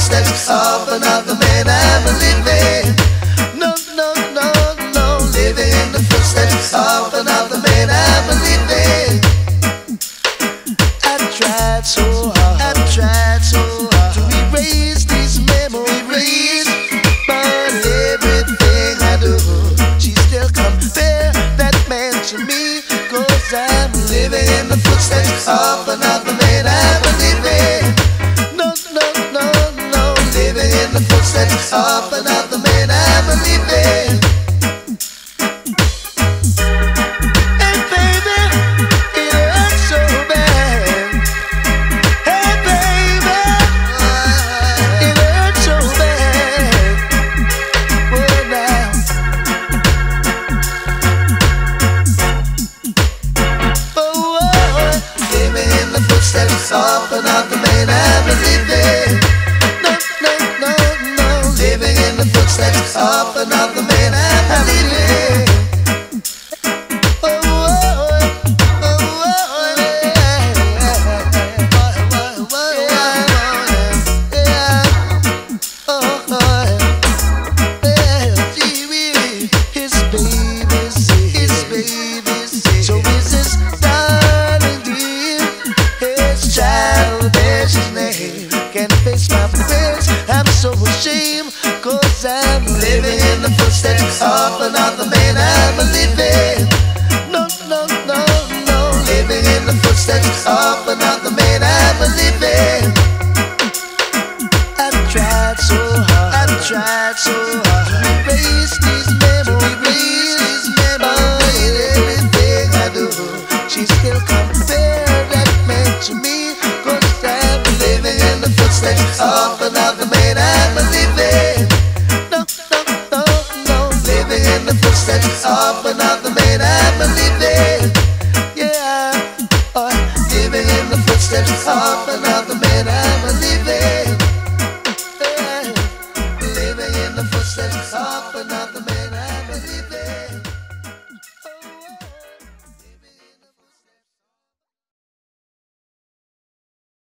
footsteps of another man. I'm living. No, no, no, no, living in the footsteps of another man. I'm living. I've tried so hard, to erase these memories, but everything I do, she still compare that man to me. 'Cause I'm living in the footsteps of another man. I'm living. No, no, no, no, living in the footsteps of another man. I'm living. Hey baby, it hurts so bad. Hey baby, it hurts so bad. Oh now, oh, living in the footsteps of another man. I'm living. No, no, no, no, living in the footsteps of another man. I'm living. Ashamed, 'cause I'm living in the footsteps of another man. I'm living. No, no, no, no, living in the footsteps of another man. I'm living. I've tried so hard, to erase these memories, but in everything I do, she still compare that man to me. 'Cause I'm living in the footsteps of another man. I'm living. No, no, no, no, living in the footsteps of another man. I'm living. Yeah, living in the footsteps of another man. I'm living. Yeah, living in the footsteps of